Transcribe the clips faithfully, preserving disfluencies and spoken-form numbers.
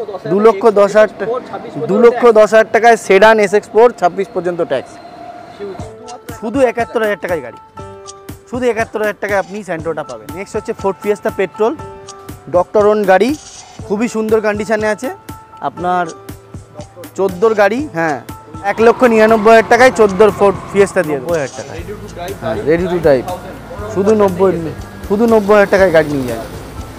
দু লক্ষ দশ হাজার দু লক্ষ দশ হাজার টাকায় সেডান এস এক্স ফোর ছাব্বিশ পর্যন্ত ট্যাক্স। শুধু একাত্তর হাজার টাকায় গাড়ি, শুধু একাত্তর হাজার টাকায় আপনি স্যান্ট্রোটা পাবেন। নেক্সট হচ্ছে Ford Fiesta petrol, doctor own গাড়ি, খুবই সুন্দর কন্ডিশানে আছে আপনার, চোদ্দোর গাড়ি। হ্যাঁ, এক লক্ষ নিরানব্বই হাজার টাকায় চোদ্দোর ফোর্ড ফিয়েস্তা দিয়ে নব্বই হাজার টাকায় হ্যাঁ রেডি টু ড্রাইভ, শুধু নব্বই শুধু নব্বই হাজার টাকায় গাড়ি নিয়ে যায়।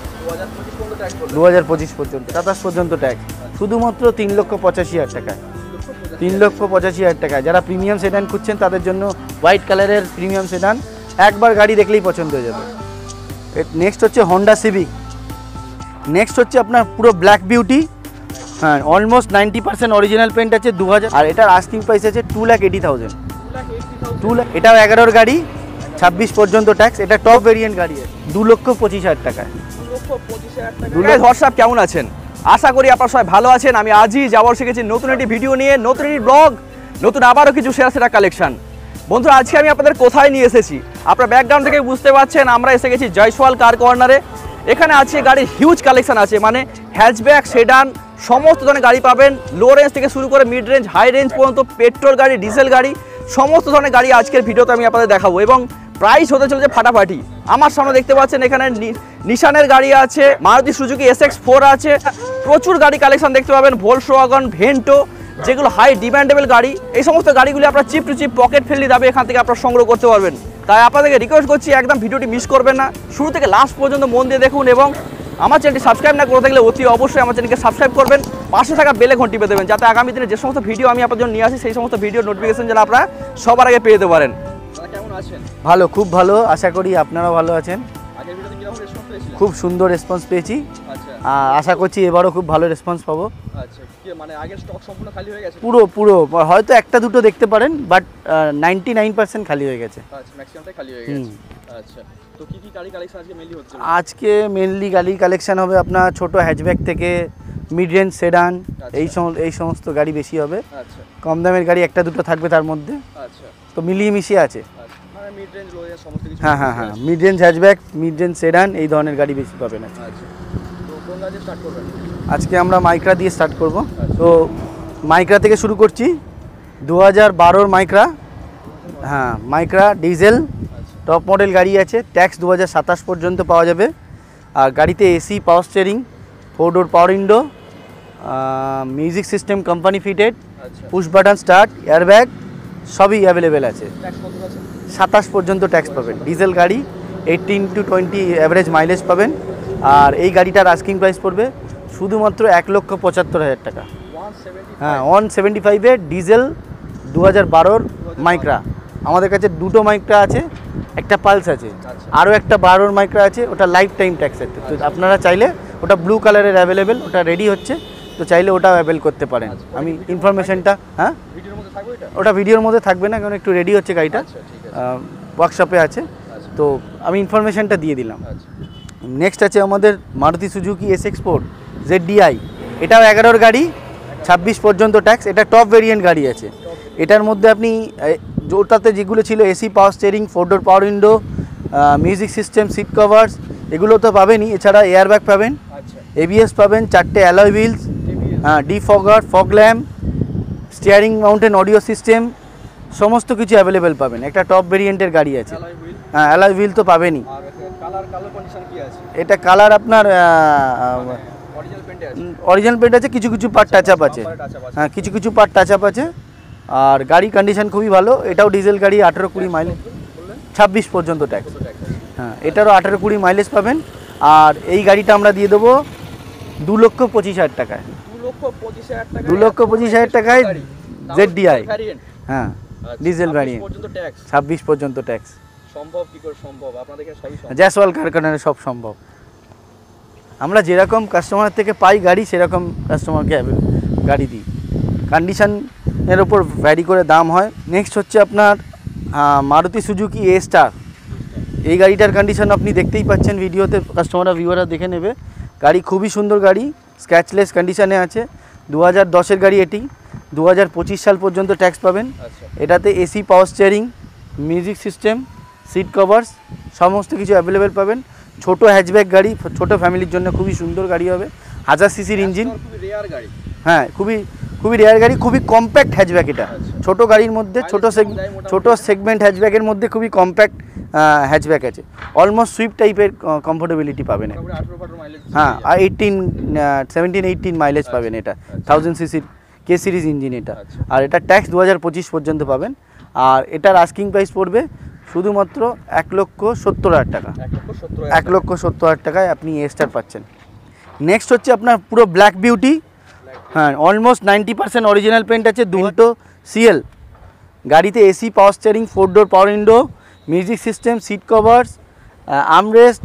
দু হাজার পঁচিশ পর্যন্ত সাতাশ পর্যন্ত ট্যাক্স, শুধুমাত্র তিন লক্ষ পঁচাশি হাজার টাকায় তিন লক্ষ পঁচাশি হাজার টাকায়। যারা প্রিমিয়াম সেডান খুঁজছেন তাদের জন্য হোয়াইট কালারের প্রিমিয়াম সেডান, একবার গাড়ি দেখলেই পছন্দ হয়ে যাবে। নেক্সট হচ্ছে হন্ডা সিভিক, নেক্সট হচ্ছে আপনার পুরো ব্ল্যাক বিউটি। হ্যাঁ, almost ninety percent original paint আছে, দু হাজার, আর এটার আস্কিং প্রাইস আছে two lakh eighty thousand two lakh এটাও এগারোর গাড়ি, ছাব্বিশ পর্যন্ত ট্যাক্স। এটা টপ ভেরিয়েন্ট গাড়ি আছে, দু লক্ষ পঁচিশ হাজার টাকায়। হোয়াটসঅ্যাপ কেমন আছেন? আশা করি আপনারা সবাই ভালো আছেন। আমি আজই যাওয়ার শিখেছি নতুন একটি ভিডিও নিয়ে, নতুন একটি ব্লগ, নতুন আবারও কিছু সেরা সেরা কালেকশন। বন্ধুরা, আজকে আমি আপনাদের কোথায় নিয়ে এসেছি আপনার ব্যাকগ্রাউন্ড থেকে বুঝতে পারছেন, আমরা এসে গেছি জয়সওয়াল কার কর্নারে। এখানে আছে গাড়ির হিউজ কালেকশন আছে, মানে হ্যাচব্যাক, সেডান, সমস্ত ধরনের গাড়ি পাবেন, লো রেঞ্জ থেকে শুরু করে মিড রেঞ্জ, হাই রেঞ্জ পর্যন্ত, পেট্রোল গাড়ি, ডিজেল গাড়ি, সমস্ত ধরনের গাড়ি আজকের ভিডিওতে আমি আপনাদের দেখাবো। এবং প্রাইস হতে চলেছে ফাটাফাটি। আমার সামনে দেখতে পাচ্ছেন এখানে নিশানের গাড়ি আছে, Maruti Suzuki S X four আছে, প্রচুর গাড়ি কালেকশন দেখতে পাবেন, ভোলসওয়াগন, ভেন্টো, যেগুলো হাই ডিমান্ডেবল গাড়ি। এই সমস্ত গাড়িগুলি আপনার cheap to cheap pocket friendly দামে এখান থেকে আপনারা সংগ্রহ করতে পারবেন। তাই আপনাদেরকে রিকোয়েস্ট করছি, একদম ভিডিওটি মিস করবেন না, শুরু থেকে লাস্ট পর্যন্ত মন দিয়ে দেখুন। এবং আমার চ্যানেলটি সাবস্ক্রাইব না করে থাকলে অতি অবশ্যই আমার চ্যানেলকে সাবস্ক্রাইব করবেন, পাশে থাকা বেলে ঘন্টি পেয়ে দেবেন, যাতে আগামী দিনে যে সমস্ত ভিডিও আমি আপনাদের জন্য নিয়ে আসি সেই সমস্ত ভিডিও নোটিফিকেশন যেন আপনারা সবার আগে পেয়ে যেতে পারেন। কেমন আছেন? ভালো, খুব ভালো, আশা করি আপনারাও ভালো আছেন। খুব সুন্দর রেসপন্স পেয়েছি, আশা করছি এবারও খুব ভালো রেসপন্স পাবো। পুরো পুরো হয়তো একটা দুটো দেখতে পারেন, বাট নাইনটি নাইন পার্সেন্ট খালি হয়ে গেছে। আজকে মেনলি গাড়ি কালেকশন হবে আপনার ছোট হ্যাচব্যাক থেকে মিড রেঞ্জ সেডান, এই এই সমস্ত গাড়ি বেশি হবে। কম দামের গাড়ি একটা দুটো থাকবে তার মধ্যে, তো মিলিয়ে মিশিয়ে আছে। হ্যাঁ হ্যাঁ হ্যাঁ mid range hatchback, mid range sedan, এই ধরনের গাড়ি বেশি পাবেন। আজকে আমরা মাইক্রা দিয়ে স্টার্ট করব। তো মাইক্রা থেকে শুরু করছি, দু হাজার বারোর মাইক্রা। হ্যাঁ, মাইক্রা ডিজেল টপ মডেল গাড়ি আছে, ট্যাক্স দু হাজার সাতাশ পর্যন্ত পাওয়া যাবে। আর গাড়িতে AC, power steering, four door power window, music system company fitted, push button start, airbag সবই অ্যাভেলেবেল আছে। সাতাশ পর্যন্ত ট্যাক্স পাবেন। ডিজেল গাড়ি, eighteen to twenty average mileage পাবেন। আর এই গাড়িটার আস্কিং প্রাইস পড়বে শুধুমাত্র এক লক্ষ পঁচাত্তর হাজার টাকা। হ্যাঁ, ওয়ান সেভেন্টি ফাইভের ডিজেল দু হাজার বারোর মাইক্রা। আমাদের কাছে দুটো মাইক্রা আছে, একটা পালস আছে, আরও একটা বারোর মাইক্রা আছে, ওটা লাইফ টাইম ট্যাক্স আছে। তো আপনারা চাইলে, ওটা ব্লু কালারের অ্যাভেলেবেল, ওটা রেডি হচ্ছে, তো চাইলে ওটাও অ্যাভেল করতে পারেন। আমি ইনফরমেশনটা, হ্যাঁ ওটা ভিডিওর মধ্যে থাকবে না, কারণ একটু রেডি হচ্ছে গাড়িটা, ওয়ার্কশপে আছে, তো আমি ইনফরমেশনটা দিয়ে দিলাম। নেক্সট আছে আমাদের Maruti Suzuki S X four Z DI, এটাও এগারোর গাড়ি, ছাব্বিশ পর্যন্ত ট্যাক্স। এটা টপ ভেরিয়েন্ট গাড়ি আছে। এটার মধ্যে আপনি ওটাতে যেগুলো ছিল AC, power steering, four door power window, music system, seat covers, এগুলো তো পাবেনই। এছাড়া এয়ারব্যাগ পাবেন, এবিএস পাবেন, চারটে অ্যালয় হুইলস, হ্যাঁ defogger, fog lamp, steering mounted audio system, সমস্ত কিছু অ্যাভেলেবেল পাবেন। একটা টপ ভেরিয়েন্টের গাড়ি আছে। হ্যাঁ, অ্যালয় হুইল তো পাবেনই। এটা কালার আপনার অরিজিনাল পেন্ট আছে, কিছু কিছু পার্ট টাচ আপ আছে। হ্যাঁ, কিছু কিছু পার্ট টাচ আপ আছে। আর গাড়ি কন্ডিশন খুবই ভালো। এটাও ডিজেল গাড়ি, আঠেরো কুড়ি মাইলেজ, ছাব্বিশ পর্যন্ত ট্যাক্স। হ্যাঁ, এটারও আঠেরো কুড়ি মাইলেজ পাবেন। আর এই গাড়িটা আমরা দিয়ে দেবো দু লক্ষ পঁচিশ হাজার টাকায়। দু লক্ষ পঁচিশ হাজার টাকায় জেড ডিআই। হ্যাঁ, ডিজেল ভ্যারিয়েন্ট, ছাব্বিশ পর্যন্ত ট্যাক্স। সম্ভব কি করে সম্ভব? আপনাদের কাছে সবই সম্ভব। জয়সওয়াল কার কর্নারে সব সম্ভব। আমরা যেরকম কাস্টমার থেকে পাই গাড়ি, সেরকম কাস্টমারকে গাড়ি দিই। কন্ডিশনের ওপর ভ্যারি করে দাম হয়। নেক্সট হচ্ছে আপনার মারুতি সুজুকি এ স্টার। এই গাড়িটার কন্ডিশন আপনি দেখতেই পাচ্ছেন ভিডিওতে, কাস্টমাররা ভিউয়াররা দেখে নেবে। গাড়ি খুবই সুন্দর গাড়ি, স্ক্র্যাচলেস কন্ডিশনে আছে। দু হাজার দশের গাড়ি এটি, দু হাজার পঁচিশ সাল পর্যন্ত ট্যাক্স পাবেন। এটাতে AC, power steering, music system, seat covers সমস্ত কিছু অ্যাভেলেবেল পাবেন। ছোটো হ্যাচব্যাক গাড়ি, ছোটো ফ্যামিলির জন্য খুবই সুন্দর গাড়ি হবে। হাজার সিসির ইঞ্জিন, খুবই রেয়ার গাড়ি। হ্যাঁ খুবই খুবই রেয়ার গাড়ি, খুবই কম্প্যাক্ট হ্যাচব্যাক এটা। ছোট গাড়ির মধ্যে ছোট ছোট সেগমেন্ট হ্যাচব্যাকের মধ্যে খুবই কম্প্যাক্ট হ্যাচব্যাক আছে। অলমোস্ট সুইফট টাইপের কমফোর্টেবিলিটি পাবেন। হ্যাঁ আর এইটিন সেভেন্টিন এইটিন মাইলেজ পাবেন এটা, থাউজেন্ড সিসির কে সিরিজ ইঞ্জিন এটা। আর এটা ট্যাক্স দু হাজার পঁচিশ পর্যন্ত পাবেন। আর এটার আস্কিং প্রাইস পড়বে শুধুমাত্র এক লক্ষ সত্তর হাজার টাকা, এক লক্ষ সত্তর হাজার টাকায় আপনি এ স্টার পাচ্ছেন। নেক্সট হচ্ছে আপনার পুরো ব্ল্যাক বিউটি, হ্যাঁ almost ninety percent original paint আছে, দুটো সিএল গাড়িতে, AC, power steering, four door power window, music system, seat covers, armrest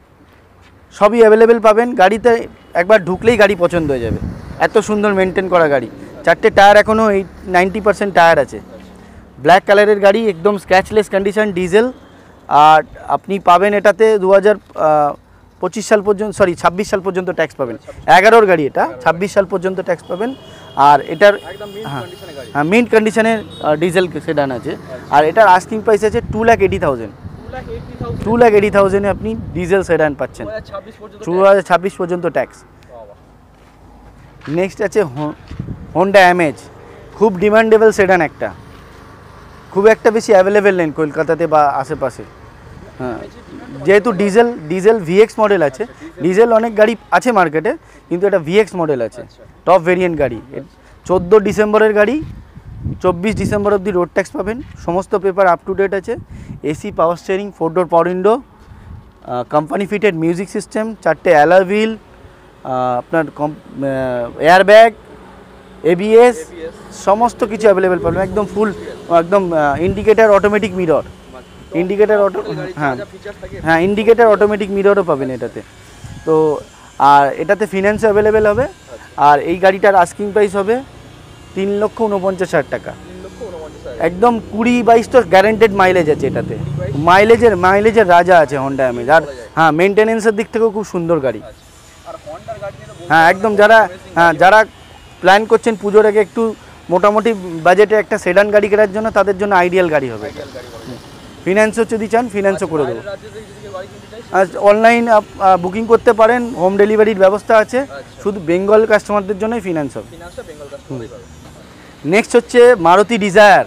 সবই অ্যাভেলেবেল পাবেন। গাড়িতে একবার ঢুকলেই গাড়ি পছন্দ হয়ে যাবে, এত সুন্দর মেনটেন করা গাড়ি। চারটে টায়ার এখনও এই নাইনটি পার্সেন্ট টায়ার আছে। ব্ল্যাক কালারের গাড়ি, একদম স্ক্র্যাচলেস কন্ডিশন, ডিজেল। আর আপনি পাবেন এটাতে দু হাজার পঁচিশ সাল পর্যন্ত, সরি ছাব্বিশ সাল পর্যন্ত ট্যাক্স পাবেন। এগারোর গাড়ি এটা, ছাব্বিশ সাল পর্যন্ত ট্যাক্স পাবেন। আর এটার হ্যাঁ হ্যাঁ মিন্ট কন্ডিশনের ডিজেল সেডান আছে। আর এটার আস্কিং প্রাইস আছে two lakh eighty thousand, two lakh eighty থাউজেন্ডে আপনি ডিজেল সেডান পাচ্ছেন, দু হাজার ছাব্বিশ পর্যন্ত ট্যাক্স। নেক্সট আছে হোন্ডা অ্যামেজ, খুব ডিমান্ডেবল সেডান একটা, খুব একটা বেশি অ্যাভেলেবেল নেই কলকাতাতে বা আশেপাশে। হ্যাঁ যেহেতু ডিজেল ডিজেল ভিএক্স মডেল আছে, ডিজেল অনেক গাড়ি আছে মার্কেটে, কিন্তু এটা ভিএক্স মডেল আছে, টপ ভেরিয়েন্ট গাড়ি। চোদ্দো ডিসেম্বরের গাড়ি, চব্বিশ ডিসেম্বর অবধি রোড ট্যাক্স পাবেন, সমস্ত পেপার আপ টু ডেট আছে। AC, power steering, four door power window, company fitted music system, চারটে অ্যালয় হুইল, আপনার এয়ার ব্যাগ, এবিএস সমস্ত কিছু অ্যাভেলেবেল পাবেন, একদম ফুল, একদম indicator automatic mirror, indicator auto হ্যাঁ হ্যাঁ ইন্ডিকেটার অটোমেটিক মিররও পাবেন এটাতে। তো আর এটাতে ফিনান্স অ্যাভেলেবেল হবে। আর এই গাড়িটার আস্কিং প্রাইস হবে তিন লক্ষ উনপঞ্চাশ হাজার টাকা, একদম কুড়ি বাইশ তো গ্যারেন্টেড মাইলেজ আছে এটাতে, মাইলেজের মাইলেজের রাজা আছে হোন্ডা অ্যামেজ। আর হ্যাঁ মেনটেনেন্সের দিক থেকেও খুব সুন্দর গাড়ি। হ্যাঁ একদম যারা হ্যাঁ যারা প্ল্যান করছেন পুজোর আগে একটু মোটামুটি বাজেটে একটা সেডান গাড়ি কেনার জন্য, তাদের জন্য আইডিয়াল গাড়ি হবে। ফিনান্সও যদি চান ফিনান্সও করে দেবো, আর অনলাইন বুকিং করতে পারেন, হোম ডেলিভারির ব্যবস্থা আছে, শুধু বেঙ্গল কাস্টমারদের জন্যই ফিনান্স হবে। নেক্সট হচ্ছে মারুতি ডিজায়ার,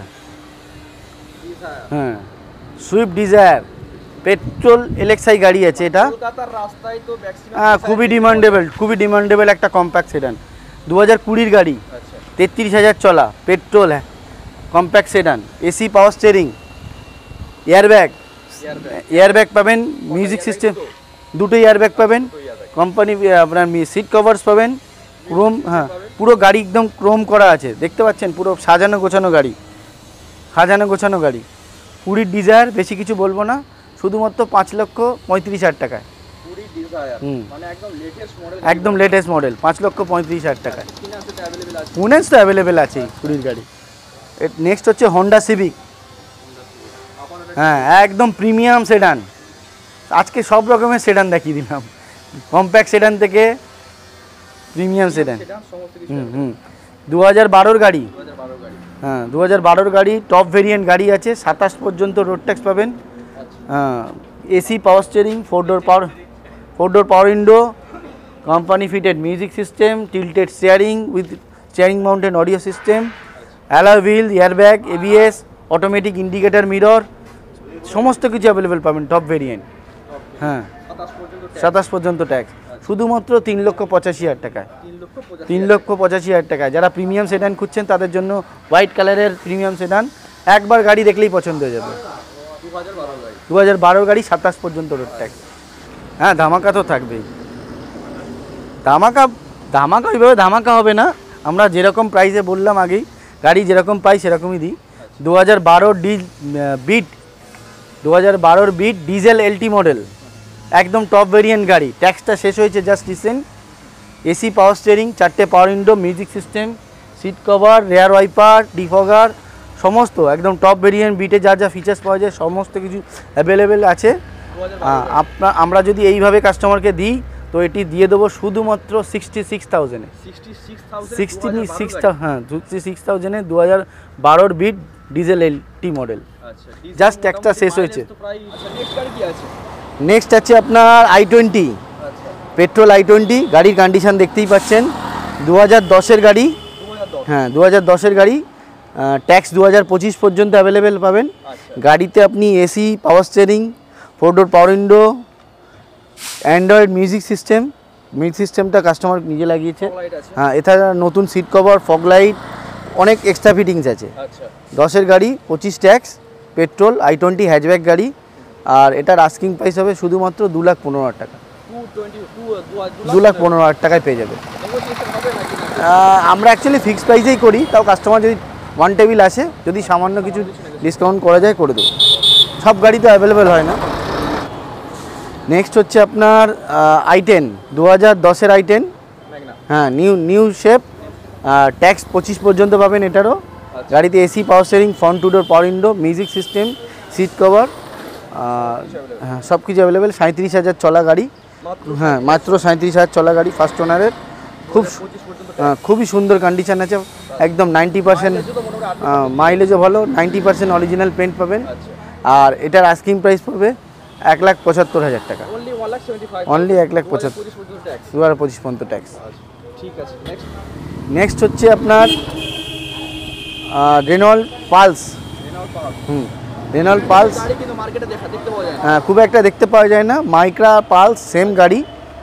হ্যাঁ সুইফট ডিজায়ার, পেট্রোল এলএক্সআই গাড়ি আছে এটা, হ্যাঁ খুবই ডিমান্ডেবল, খুবই ডিমান্ডেবল একটা কম্প্যাক্ট সেডান, দু হাজার কুড়ির গাড়ি, তেত্রিশ হাজার চলা, পেট্রোল, হ্যাঁ compact sedan, AC, power steering, airbag, airbag পাবেন, মিউজিক সিস্টেম দুটো এয়ারব্যাগ পাবেন, কোম্পানি আপনার সিট কভার্স পাবেন, ক্রোম, হ্যাঁ পুরো গাড়ি একদম ক্রোম করা আছে, দেখতে পাচ্ছেন পুরো সাজানো গোছানো গাড়ি, সাজানো গোছানো গাড়ি। কুড়ির ডিজায়ার, বেশি কিছু বলবো না, শুধুমাত্র পাঁচ লক্ষ পঁয়ত্রিশ হাজার টাকায়। হুম একদম লেটেস্ট মডেল, পাঁচ লক্ষ পঁয়ত্রিশ হাজার টাকায়, ফিনান্স তো অ্যাভেলেবেল আছে কুড়ির গাড়ি। নেক্সট হচ্ছে হন্ডা সিভিক, হ্যাঁ একদম প্রিমিয়াম সেডান, আজকে সব রকমের সেডান দেখিয়ে দিলাম, কম্প্যাক্ট সেডান থেকে প্রিমিয়াম সেডান। হুম হুম দু হাজার বারোর গাড়ি, হ্যাঁ দু হাজার বারোর গাড়ি, টপ ভেরিয়েন্ট গাড়ি আছে, সাতাশ পর্যন্ত রোড ট্যাক্স পাবেন। হ্যাঁ AC, power steering, four door power four door power window, company fitted music system, tilted steering with steering mounted audio system, alloy wheel, airbag, ABS, automatic indicator mirror, সমস্ত কিছু available পাবেন, top variant. হ্যাঁ সাতাশ পর্যন্ত tax, শুধুমাত্র তিন লক্ষ পঁচাশি হাজার টাকায়, তিন লক্ষ পঁচাশি হাজার টাকায়। যারা প্রিমিয়াম সেডান খুঁজছেন তাদের জন্য হোয়াইট কালারের প্রিমিয়াম সেডান, একবার গাড়ি দেখলেই পছন্দ হয়ে যাবে। দু হাজার বারোর গাড়ি, সাতাশ পর্যন্ত রোড ট্যাক্স। হ্যাঁ ধামাকা তো থাকবেই, ধামাকা ধামাকা ওইভাবে ধামাকা হবে না, আমরা যেরকম প্রাইসে বললাম আগেই, গাড়ি যেরকম পাই সেরকমই দিই। দু হাজার বারোর ডি বিট দু হাজার বারোর বিট ডিজেল এলটি মডেল, একদম টপ ভেরিয়েন্ট গাড়ি, ট্যাক্সটা শেষ হয়েছে just recent, AC, power steering, চারটে power window, music system, seat cover, rear wiper, defogger, সমস্ত একদম টপ ভেরিয়েন্ট বিটে যা যা ফিচার্স পাওয়া যায় সমস্ত কিছু অ্যাভেলেবেল আছে। আপনার আমরা যদি এইভাবে কাস্টমারকে দিই তো এটি দিয়ে দেবো শুধুমাত্র সিক্সটি সিক্স থাউজেন্ডে, সিক্সটি সিক্স হ্যাঁ সিক্সটি সিক্স থাউজেন্ডে দু হাজার বারোর Beat diesel LT model, just ট্যাক্সটা শেষ হয়েছে। নেক্সট আছে আপনার i twenty, petrol i twenty, গাড়ির কন্ডিশন দেখতেই পাচ্ছেন, দু হাজার দশের গাড়ি। হ্যাঁ, দু হাজার দশের গাড়ি, ট্যাক্স দু হাজার পঁচিশ পর্যন্ত অ্যাভেলেবেল পাবেন। গাড়িতে আপনি AC, power steering, four door power window, Android music system, music সিস্টেমটা কাস্টমার নিজে লাগিয়েছে। হ্যাঁ, এছাড়া নতুন সিট কভার, ফগ লাইট, অনেক এক্সট্রা ফিটিংস আছে। দশের গাড়ি, পঁচিশ tax, petrol i twenty hatchback গাড়ি। আর এটার আস্কিং প্রাইস হবে শুধুমাত্র দু লাখ পনেরো হাজার টাকা। দু লাখ পনেরো হাজার টাকায় পেয়ে যাবে। আমরা অ্যাকচুয়ালি ফিক্সড প্রাইসেই করি, তাও কাস্টমার যদি ওয়ান টেবিল আসে, যদি সামান্য কিছু ডিসকাউন্ট করা যায় করে দেবো। সব গাড়ি তো অ্যাভেলেবেল হয় না। নেক্সট হচ্ছে আপনার আই টেন, দু হাজার দশের আই টেন। হ্যাঁ, নিউ নিউ শেপ, ট্যাক্স পঁচিশ পর্যন্ত পাবেন এটারও। গাড়িতে AC, power steering, front two door power window, music system, seat cover, হ্যাঁ সব কিছু অ্যাভেলেবেল। সাঁত্রিশ হাজার চলা গাড়ি। হ্যাঁ, মাত্র সাঁত্রিশ হাজার চলা গাড়ি, ফার্স্ট ওনারের। খুব খুবই সুন্দর কন্ডিশন আছে, একদম নাইনটি পার্সেন্ট মাইলেজও ভালো, নাইনটি পার্সেন্ট অরিজিনাল পেন্ট পাবেন। আর এটার আস্কিং প্রাইস পড়বে এক লাখ পঁচাত্তর হাজার টাকা। অনলি এক লাখ পঁচাত্তর, দু হাজার পঁচিশ পর্যন্ত ট্যাক্স। নেক্সট হচ্ছে আপনার রেনল্ড পালস। হুম, রেনল্ড পালস হ্যাঁ, খুব একটা দেখতে পাওয়া যায় না। মাইক্রা পালস সেম গাড়ি,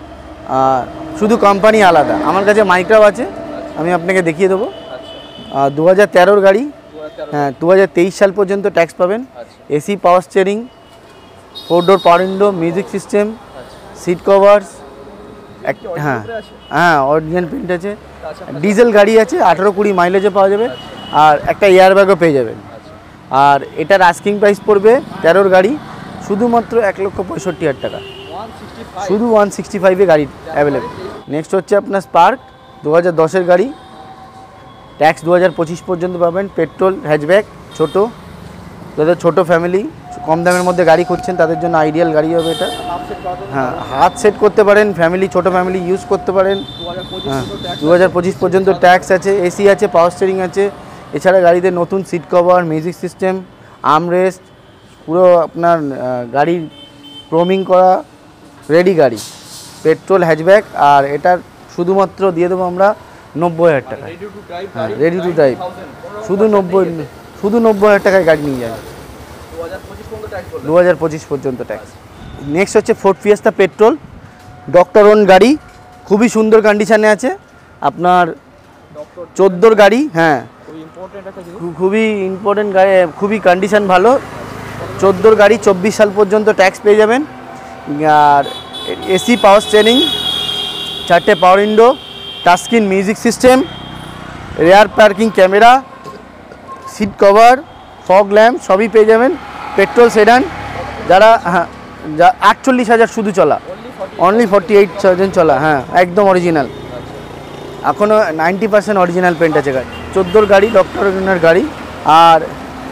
শুধু কোম্পানি আলাদা। আমার কাছে মাইক্রাও আছে, আমি আপনাকে দেখিয়ে দেবো। দু হাজার তেরোর গাড়ি। হ্যাঁ, দু হাজার তেইশ সাল পর্যন্ত ট্যাক্স পাবেন। AC, power steering, four door power window, music system, seat covers. হ্যাঁ হ্যাঁ অরিজিনাল প্রিন্ট আছে। ডিজেল গাড়ি আছে, আঠেরো কুড়ি মাইলেজে পাওয়া যাবে। আর একটা এয়ার ব্যাগও পেয়ে যাবেন। আর এটার আস্কিং প্রাইস পড়বে তেরোর গাড়ি শুধুমাত্র এক লক্ষ পঁয়ষট্টি হাজার টাকা। শুধু ওয়ান সিক্সটি ফাইভে গাড়ি অ্যাভেলেবেল। নেক্সট হচ্ছে আপনার স্পার্ক, দু হাজার দশের গাড়ি, ট্যাক্স দু হাজার পঁচিশ পর্যন্ত পাবেন। পেট্রোল হ্যাচব্যাক, ছোটো, যাদের ছোটো ফ্যামিলি, কম দামের মধ্যে গাড়ি খুঁজছেন তাদের জন্য আইডিয়াল গাড়ি হবে এটা। হ্যাঁ, হাত সেট করতে পারেন, ফ্যামিলি, ছোটো ফ্যামিলি ইউজ করতে পারেন। হ্যাঁ, দু হাজার পঁচিশ পর্যন্ত ট্যাক্স আছে, এসি আছে, পাওয়ার স্টিয়ারিং আছে। এছাড়া গাড়িতে নতুন seat cover, music system, armrest, পুরো আপনার গাড়ির ক্রোমিং করা রেডি গাড়ি। Petrol hatchback. আর এটার শুধুমাত্র দিয়ে দেবো আমরা নব্বই হাজার টাকা। হ্যাঁ, রেডি টু ড্রাইভ, শুধু নব্বই শুধু নব্বই হাজার টাকায় গাড়ি নিয়ে যাবে, দু হাজার পঁচিশ পর্যন্ত ট্যাক্স। নেক্সট হচ্ছে Ford Fiesta petrol, doctor own গাড়ি, খুবই সুন্দর কন্ডিশানে আছে আপনার, চোদ্দোর গাড়ি। হ্যাঁ, খুবই ইম্পর্টেন্ট গাড়ি, খুবই কন্ডিশন ভালো। চোদ্দোর গাড়ি, চব্বিশ সাল পর্যন্ত ট্যাক্স পেয়ে যাবেন। আর এসি, পাওয়ার স্টিয়ারিং, চারটে power window, touchscreen music system, rear parking camera, seat cover, fog lamp সবই পেয়ে যাবেন। পেট্রোল সেডান, যারা হ্যাঁ যা আটচল্লিশ হাজার শুধু চলা, অনলি ফর্টি এইট থাউজেন্ড চলা। হ্যাঁ, একদম অরিজিনাল, এখনও নাইনটি পার্সেন্ট অরিজিনাল পেন্ট আছে গাড়ি। চোদ্দোর গাড়ি, ডক্টর ওনের গাড়ি। আর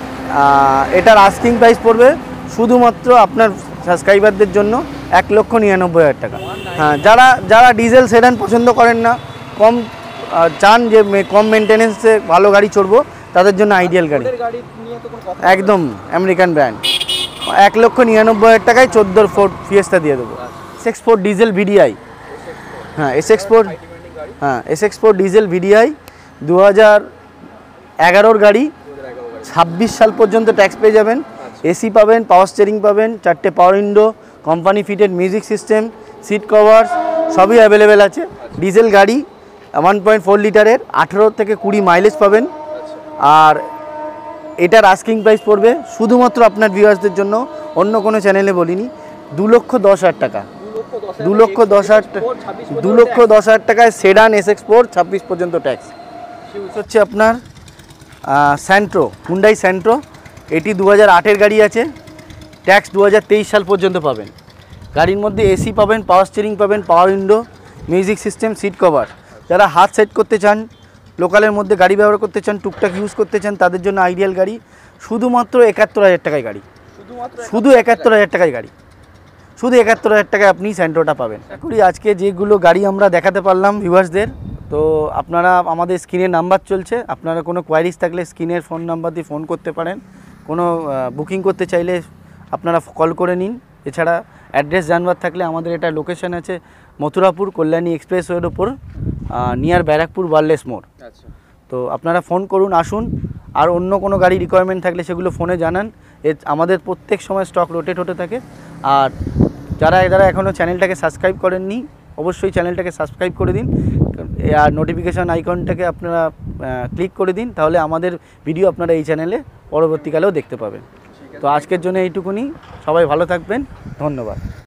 এটার আস্কিং প্রাইস পড়বে শুধুমাত্র আপনার সাবস্ক্রাইবারদের জন্য এক লক্ষ নিরানব্বই হাজার টাকা। হ্যাঁ, যারা যারা ডিজেল সেডান পছন্দ করেন না, কম চান যে কম মেনটেনেন্সে ভালো গাড়ি চড়বো, তাদের জন্য আইডিয়াল গাড়ি, একদম আমেরিকান ব্র্যান্ড। এক লক্ষ নিরানব্বই হাজার টাকায় চোদ্দোর ফোর্ড ফিয়েস্তা দিয়ে দেবো। S X four diesel VDI. হ্যাঁ, এস এক্স ফোর হ্যাঁ S X four diesel VDI, দু হাজার এগারোর গাড়ি, ছাব্বিশ সাল পর্যন্ত ট্যাক্স পেয়ে যাবেন। এসি পাবেন, পাওয়ার স্টিয়ারিং পাবেন, চারটে power window, company fitted music system, seat cover সবই অ্যাভেলেবেল আছে। ডিজেল গাড়ি, ওয়ান পয়েন্ট ফোর লিটারের, আঠেরো থেকে কুড়ি মাইলেজ পাবেন। আর এটার আস্কিং প্রাইস পড়বে শুধুমাত্র আপনার ভিউয়ার্সদের জন্য, অন্য কোনো চ্যানেলে বলিনি, দু লক্ষ দশ হাজার টাকা। দু লক্ষ দশ হাজার দু লক্ষ দশ হাজার টাকায় সেডান এস এক্স ফোর, ছাব্বিশ পর্যন্ত ট্যাক্স। হচ্ছে আপনার স্যান্ট্রো, হুন্ডাই স্যান্ট্রো, এটি দু হাজার আটের গাড়ি আছে, ট্যাক্স দু হাজার তেইশ সাল পর্যন্ত পাবেন। গাড়ির মধ্যে এসি পাবেন, পাওয়ার স্টিয়ারিং পাবেন, power window, music system, seat cover. যারা হাত সেট করতে চান, লোকালের মধ্যে গাড়ি ব্যবহার করতে চান, টুকটাক ইউজ করতে চান, তাদের জন্য আইডিয়াল গাড়ি। শুধুমাত্র একাত্তর হাজার টাকায় গাড়ি, শুধু একাত্তর হাজার টাকায় গাড়ি, শুধু একাত্তর হাজার টাকায় আপনি স্যান্ট্রোটা পাবেন। করি আজকে যেগুলো গাড়ি আমরা দেখাতে পারলাম ভিউয়ার্সদের, তো আপনারা আমাদের স্ক্রিনে নাম্বার চলছে, আপনারা কোনো কোয়ারিজ থাকলে স্ক্রিনের ফোন নাম্বার দিয়ে ফোন করতে পারেন। কোনো বুকিং করতে চাইলে আপনারা কল করে নিন। এছাড়া অ্যাড্রেস জানবার থাকলে আমাদের এটা লোকেশন আছে মথুরাপুর কল্যাণী এক্সপ্রেসওয়ের ওপর নিয়ার ব্যারাকপুর ওয়ারলেস মোড়। আচ্ছা, তো আপনারা ফোন করুন, আসুন। আর অন্য কোনো গাড়ি রিকোয়ারমেন্ট থাকলে সেগুলো ফোনে জানান। এ আমাদের প্রত্যেক সময় স্টক রোটেট হতে থাকে। আর যারা যারা এখনও চ্যানেলটাকে সাবস্ক্রাইব করেননি, অবশ্যই চ্যানেলটাকে সাবস্ক্রাইব করে দিন, আর নোটিফিকেশান আইকনটাকে আপনারা ক্লিক করে দিন, তাহলে আমাদের ভিডিও আপনারা এই চ্যানেলে পরবর্তীকালেও দেখতে পাবেন। তো আজকের জন্য এইটুকুনি, সবাই ভালো থাকবেন, ধন্যবাদ।